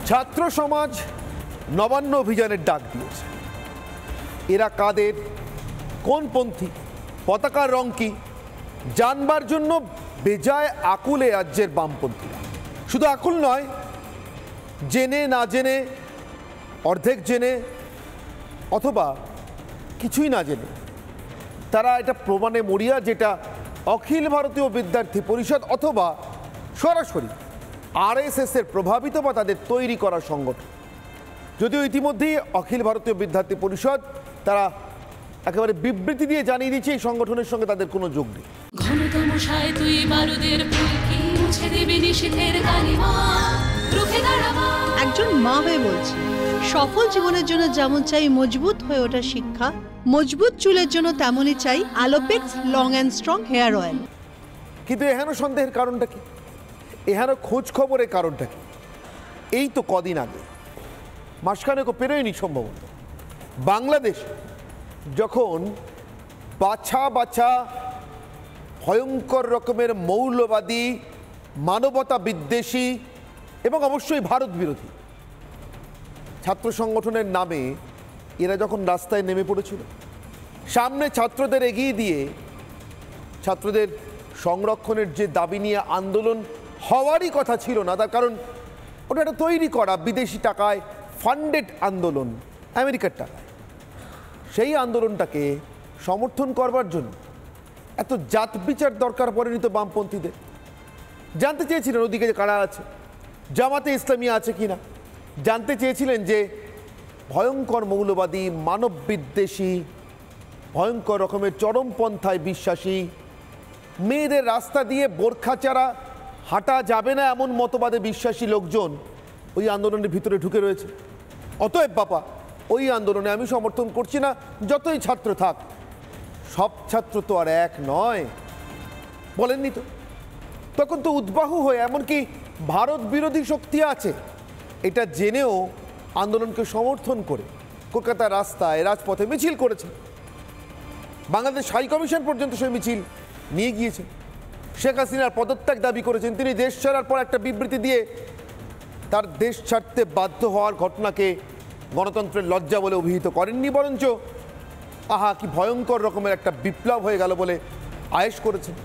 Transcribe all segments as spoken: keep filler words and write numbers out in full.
ছাত্র সমাজ নবান্ন অভিযানের ডাক দিয়েছে। এরা কাদের, কোন পন্থী, পতাকার রং কি জানবার জন্য বেজায় আকুলে রাজ্যের বামপন্থীরা। শুধু আকুল নয়, জেনে না জেনে, অর্ধেক জেনে অথবা কিছুই না জেনে তারা এটা প্রমাণে মরিয়া, যেটা অখিল ভারতীয় বিদ্যার্থী পরিষদ অথবা সরাসরি আরএসএস এর প্রভাবিত বা তাদের তৈরি করা সংগঠন। যদিও ইতিমধ্যেই অখিল ভারতীয় বিদ্যার্থী পরিষদ তারা একেবারে বিবৃতি দিয়ে জানিয়ে দিয়েছে এই সংগঠনের সঙ্গে তাদের কোনো যোগ নেই। একজন মা হয়ে বলছি, সফল জীবনের জন্য যেমন চাই মজবুত হয়ে ওঠা শিক্ষা, মজবুত চুলের জন্য তেমনই চাই Alopex long and strong hair oil. কিন্তু এহেন সন্দেহের কারণটা কি, এহেন খোঁজ খবরের কারণটা কি? এই তো কদিন আগে, মাসখানেক পেরোয়নি সম্ভবত, বাংলাদেশ যখন বাছা বাছা ভয়ঙ্কর রকমের মৌলবাদী, মানবতা বিদ্বেষী এবং অবশ্যই ভারত বিরোধী ছাত্র সংগঠনের নামে এরা যখন রাস্তায় নেমে পড়েছিল, সামনে ছাত্রদের এগিয়ে দিয়ে ছাত্রদের সংরক্ষণের যে দাবি নিয়ে আন্দোলন হওয়ারই কথা ছিল না, তার কারণ ওটা একটা তৈরি করা বিদেশি টাকায় ফান্ডেড আন্দোলন, আমেরিকার টাকায়। সেই আন্দোলনটাকে সমর্থন করবার জন্য এত জাত বিচার দরকার পড়েনি তো বামপন্থীদের। জানতে চেয়েছিলেন ওদিকে যে কারা আছে, জামাতে ইসলামী আছে কিনা, জানতে চেয়েছিলেন যে ভয়ঙ্কর মৌলবাদী, মানব বিদ্বেষী, ভয়ঙ্কর রকমের চরমপন্থায় বিশ্বাসী, মেয়েদের রাস্তা দিয়ে বোরখা ছাড়া হাঁটা যাবে না এমন মতবাদে বিশ্বাসী লোকজন ওই আন্দোলনের ভিতরে ঢুকে রয়েছে। অতএব বাবা, ওই আন্দোলনে আমি সমর্থন করছি না, যতই ছাত্র থাক। সব ছাত্র তো আর এক নয়, বলেননি তো? তখন তো উদ্বাহু হয়ে এমনকি ভারত বিরোধী শক্তি আছে এটা জেনেও আন্দোলনকে সমর্থন করে কলকাতার রাস্তায়, রাজপথে মিছিল করেছে। বাংলাদেশ হাই কমিশন পর্যন্ত সেই মিছিল নিয়ে গিয়েছে। শেখ হাসিনার পদত্যাগ দাবি করেছেন। তিনি দেশ ছাড়ার পর একটা বিবৃতি দিয়ে তার দেশ ছাড়তে বাধ্য হওয়ার ঘটনাকে গণতন্ত্রের লজ্জা বলে অভিহিত করেননি, বরঞ্চ আহা কি ভয়ঙ্কর রকমের একটা বিপ্লব হয়ে গেল বলে আয়েশ করেছেন।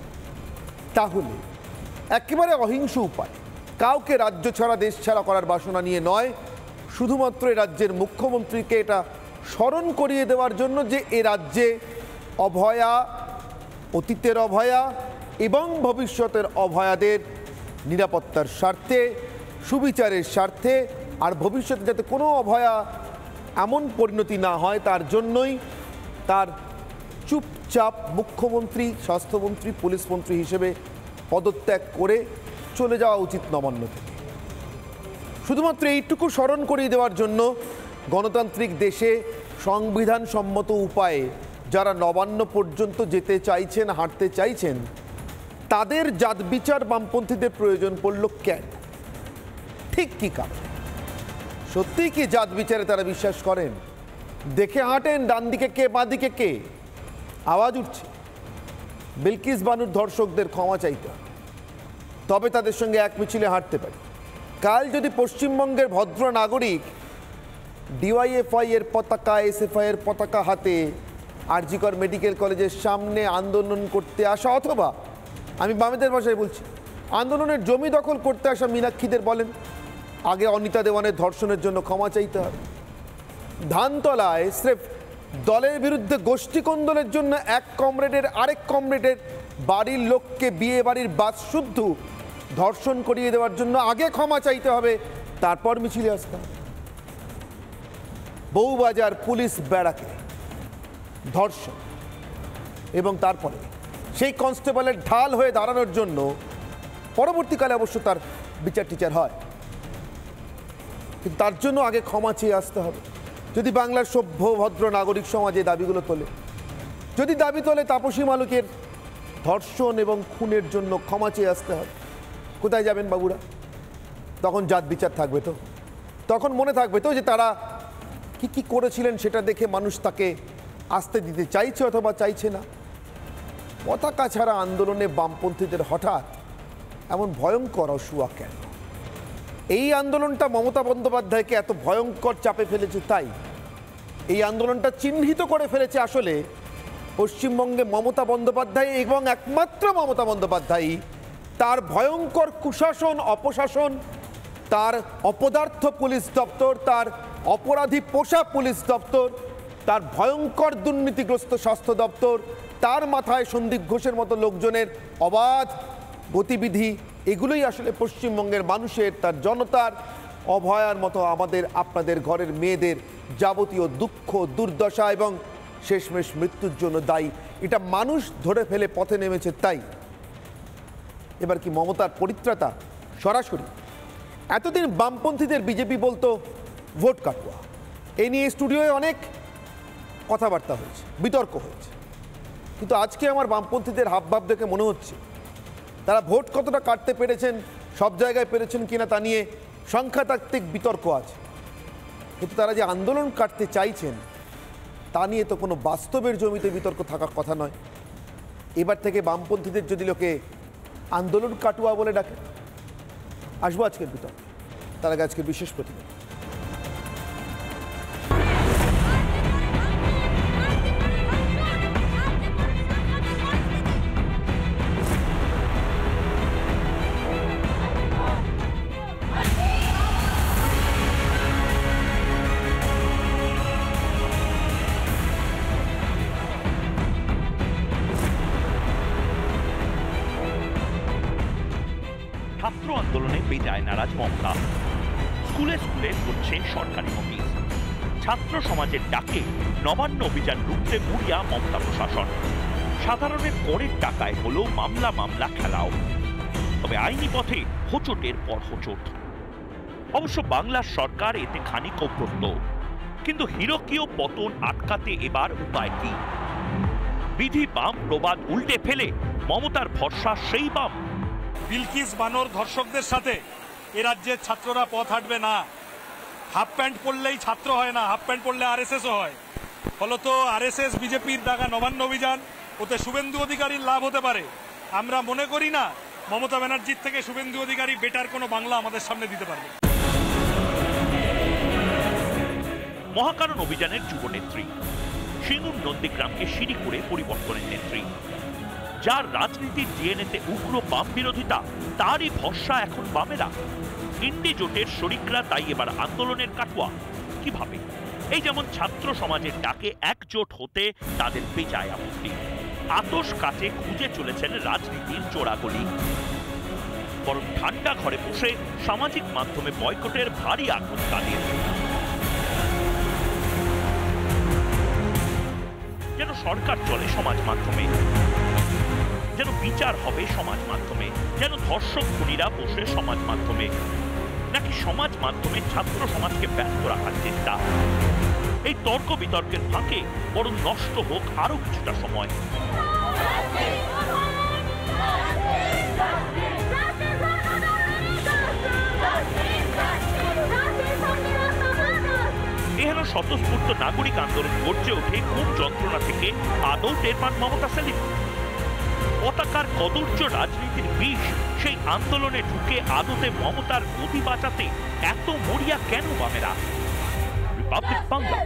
তাহলে একেবারে অহিংস উপায় কাউকে রাজ্য ছাড়া, দেশ ছাড়া করার বাসনা নিয়ে নয়, শুধুমাত্র এ রাজ্যের মুখ্যমন্ত্রীকে এটা স্মরণ করিয়ে দেওয়ার জন্য যে এ রাজ্যে অভয়া, অতীতের অভয়া এবং ভবিষ্যতের অভয়াদের নিরাপত্তার স্বার্থে, সুবিচারের স্বার্থে, আর ভবিষ্যতে যাতে কোনো অভয়া এমন পরিণতি না হয় তার জন্যই তার চুপচাপ মুখ্যমন্ত্রী, স্বাস্থ্যমন্ত্রী, পুলিশ মন্ত্রী হিসেবে পদত্যাগ করে চলে যাওয়া উচিত নবান্ন থেকে। শুধুমাত্র এইটুকু স্মরণ করিয়ে দেওয়ার জন্য গণতান্ত্রিক দেশে সংবিধান সম্মত উপায়ে যারা নবান্ন পর্যন্ত যেতে চাইছেন, হাঁটতে চাইছেন, তাদের জাত বিচার বামপন্থীদের প্রয়োজন পড়ল কেন? ঠিক কি কারণ? সত্যিই কি জাত বিচারে তারা বিশ্বাস করেন? দেখে হাঁটেন ডান দিকে কে, বাঁ দিকে কে। আওয়াজ উঠছে বিলকিস বানুর ধর্ষকদের ক্ষমা চাইতে হবে, তবে তাদের সঙ্গে এক মিছিলে হাঁটতে পারি। কাল যদি পশ্চিমবঙ্গের ভদ্র নাগরিক ডিওয়াইএফআই এর পতাকা, এসএফআই এর পতাকা হাতে আরজিকর মেডিকেল কলেজের সামনে আন্দোলন করতে আসা, অথবা আমি বামেদের ভাষায় বলছি, আন্দোলনের জমি দখল করতে আসা মীনাক্ষীদের বলেন আগে অনিতা দেওয়ানের ধর্ষণের জন্য ক্ষমা চাইতে হবে, ধানতলায় স্রেফ দলের বিরুদ্ধে গোষ্ঠী কোন্দলের জন্য এক কমরেডের আরেক কমরেডের বাড়ির লোককে বিয়ে বাড়ির বাসশুদ্ধ ধর্ষণ করিয়ে দেওয়ার জন্য আগে ক্ষমা চাইতে হবে, তারপর মিছিলে আসতে হবে। বউবাজার পুলিশ ব্যারাকে ধর্ষণ এবং তারপরে সেই কনস্টেবলের ঢাল হয়ে দাঁড়ানোর জন্য পরবর্তীকালে অবশ্য তার বিচার টিচার হয়, কিন্তু তার জন্য আগে ক্ষমা চেয়ে আসতে হবে। যদি বাংলার সভ্য ভদ্র নাগরিক সমাজে দাবিগুলো তোলে, যদি দাবি তোলে তাপসী মালিকের ধর্ষণ এবং খুনের জন্য ক্ষমা চেয়ে আসতে হবে, কোথায় যাবেন বাবুরা? তখন জাত বিচার থাকবে তো? তখন মনে থাকবে তো যে তারা কি কি করেছিলেন সেটা দেখে মানুষ তাকে আসতে দিতে চাইছে অথবা চাইছে না? পতাকা ছাড়া আন্দোলনে বামপন্থীদের হঠাৎ এমন ভয়ঙ্কর অসুয়া কেন? এই আন্দোলনটা মমতা বন্দ্যোপাধ্যায়কে এত ভয়ঙ্কর চাপে ফেলেছে, তাই এই আন্দোলনটা চিহ্নিত করে ফেলেছে আসলে পশ্চিমবঙ্গে মমতা বন্দ্যোপাধ্যায় এবং একমাত্র মমতা বন্দ্যোপাধ্যায়ই তার ভয়ঙ্কর কুশাসন, অপশাসন, তার অপদার্থ পুলিশ দপ্তর, তার অপরাধী পোষা পুলিশ দপ্তর, তার ভয়ঙ্কর দুর্নীতিগ্রস্ত স্বাস্থ্য দপ্তর, তার মাথায় সন্দীপ ঘোষের মতো লোকজনের অবাধ গতিবিধি, এগুলোই আসলে পশ্চিমবঙ্গের মানুষের, তার জনতার অভয়ার মতো আমাদের আপনাদের ঘরের মেয়েদের যাবতীয় দুঃখ, দুর্দশা এবং শেষমেশ মৃত্যুর জন্য দায়ী। এটা মানুষ ধরে ফেলে পথে নেমেছে। তাই এবার কি মমতার পরিত্রাতা সরাসরি? এতদিন বামপন্থীদের বিজেপি বলতো ভোট কাটুয়া, এই নিয়ে স্টুডিওয়ে অনেক কথাবার্তা হয়েছে, বিতর্ক হয়েছে, কিন্তু আজকে আমার বামপন্থীদের হাবভাব দেখে মনে হচ্ছে তারা ভোট কতটা কাটতে পেরেছেন, সব জায়গায় পেরেছেন কিনা তা নিয়ে সংখ্যাতাত্ত্বিক বিতর্ক আছে, কিন্তু তারা যে আন্দোলন কাটতে চাইছেন তা নিয়ে তো কোনো বাস্তবের জমিতে বিতর্ক থাকার কথা নয়। এবার থেকে বামপন্থীদের যদি লোকে আন্দোলন কাটুয়া বলে ডাকে, আসবো আজকের বিতর্ক। তার আগে আজকের বিশেষ প্রতিবেদন। ছাত্র আন্দোলনে বেজায় নারাজ মমতা। স্কুলে স্কুলে করছে সরকারি নোটিশ। ছাত্র সমাজের ডাকে নবান্ন অভিযান রুখতে মুড়িয়া মমতা প্রশাসন। সাধারণের করের টাকায় হলো মামলা মামলা খেলাও, তবে আইনি পথে হোঁচটের পর হোঁচট। অবশ্য বাংলার সরকার এতে খানিক অভ্যস্ত, কিন্তু হিরকীয় পতন আটকাতে এবার উপায় কি? বিধি বাম প্রবাদ উল্টে ফেলে মমতার ভরসা সেই বাম। বিলকিস বানর ধর্ষকদের সাথে এ রাজ্যের ছাত্ররা পথ হাঁটবে না। হাফ প্যান্ট পরলেই ছাত্র হয় না, হাফ প্যান্ট পরলে আরএসএসও হয়। ফলত আরএসএস বিজেপির দাগা নবান্ন অভিযান, ওতে শুভেন্দু অধিকারীর লাভ হতে পারে। আমরা মনে করি না মমতা ব্যানার্জির থেকে শুভেন্দু অধিকারী বেটার কোনো বাংলা আমাদের সামনে দিতে পারবে। মহাকারণ অভিযানের যুবনেত্রী, সিঙ্গুর নন্দীগ্রামকে সিঁড়ি করে পরিবর্তনের নেত্রী, যার রাজনীতির ডিএনএতে উগ্র বাম বিরোধিতা, তারই ভরসা এখন বামেরা। ইন্ডি জোটের শরিকরা তাই এবার আন্দোলনের কাটুয়া। কিভাবে? এই যেমন ছাত্র সমাজের ডাকে একজোট হতে তাদের বেজায় আপত্তি। আতশ কাটে খুঁজে চলেছেন রাজনীতির চোরাগলি। বরং ঠান্ডা ঘরে বসে সামাজিক মাধ্যমে বয়কটের ভারী আগ্রহ তাদের। যেন সরকার চলে সমাজ মাধ্যমে, যেন বিচার হবে সমাজ মাধ্যমে, যেন ধর্ষক খুনিরা বসে সমাজ মাধ্যমে, নাকি সমাজ মাধ্যমে ছাত্র সমাজকে ব্যস্ত রাখার চেষ্টা। এই তর্ক বিতর্কের ফাঁকে বরং নষ্ট হোক আরো কিছুটা সময়। এহেন স্বতঃস্ফূর্ত নাগরিক আন্দোলন গর্জে ওঠে কোন যন্ত্রণা থেকে আদৌ টের পান মমতা সেলিম? পতাকার কদর্য রাজনীতির বিষ সেই আন্দোলনে ঢুকে আদতে মমতার গতি বাঁচাতে এত মরিয়া কেন বামেরা? রিপাবলিক বাংলা।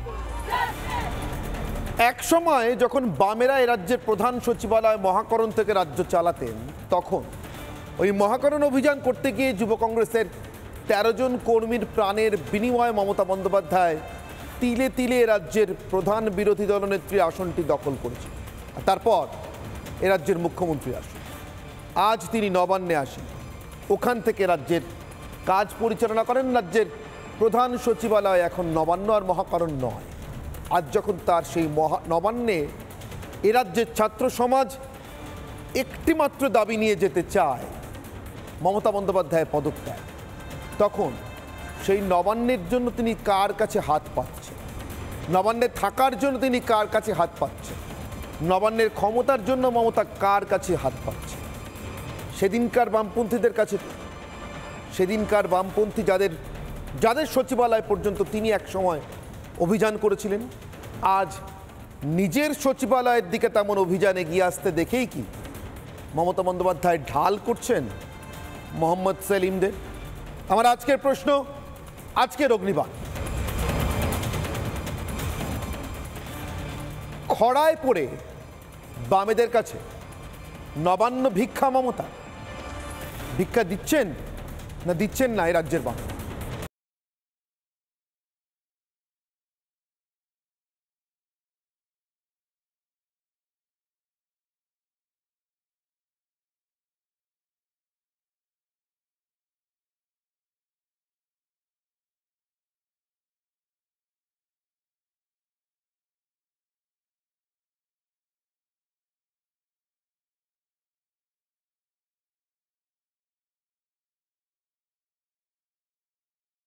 এক সময় যখন বামেরা এ রাজ্যের প্রধান সচিবালয় মহাকরণ থেকে রাজ্য চালাতেন, তখন ওই মহাকরণ অভিযান করতে গিয়ে যুব কংগ্রেসের তেরো জন কর্মীর প্রাণের বিনিময়ে মমতা বন্দ্যোপাধ্যায় তিলে তিলে রাজ্যের প্রধান বিরোধী দলনেত্রী আসনটি দখল করেছে। আর তারপর এ রাজ্যের মুখ্যমন্ত্রী আসেন। আজ তিনি নবান্নে আসেন, ওখান থেকে রাজ্যের কাজ পরিচালনা করেন। রাজ্যের প্রধান সচিবালয় এখন নবান্ন আর মহাকরণ নয়। আজ যখন তার সেই মহা নবান্নে এ রাজ্যের ছাত্র সমাজ একটিমাত্র দাবি নিয়ে যেতে চায়, মমতা বন্দ্যোপাধ্যায় পদত্যাগ, তখন সেই নবান্নের জন্য তিনি কার কাছে হাত পাচ্ছেন? নবান্নে থাকার জন্য তিনি কার কাছে হাত পাচ্ছেন? নবান্নের ক্ষমতার জন্য মমতা কার কাছে হাত পাচ্ছে? সেদিনকার বামপন্থীদের কাছে। সেদিনকার বামপন্থী যাদের যাদের সচিবালয় পর্যন্ত তিনি এক সময় অভিযান করেছিলেন, আজ নিজের সচিবালয়ের দিকে তেমন অভিযান এগিয়ে আসতে দেখেই কি মমতা বন্দ্যোপাধ্যায় ঢাল করছেন মোহাম্মদ সেলিমদের? আমার আজকের প্রশ্ন, আজকের অগ্নিবাণ, খড়ায় পড়ে বামেদের কাছে নবান্ন ভিক্ষা মমতা ভিক্ষা দিচ্ছেন না দিচ্ছেন না এই রাজ্যের বাম?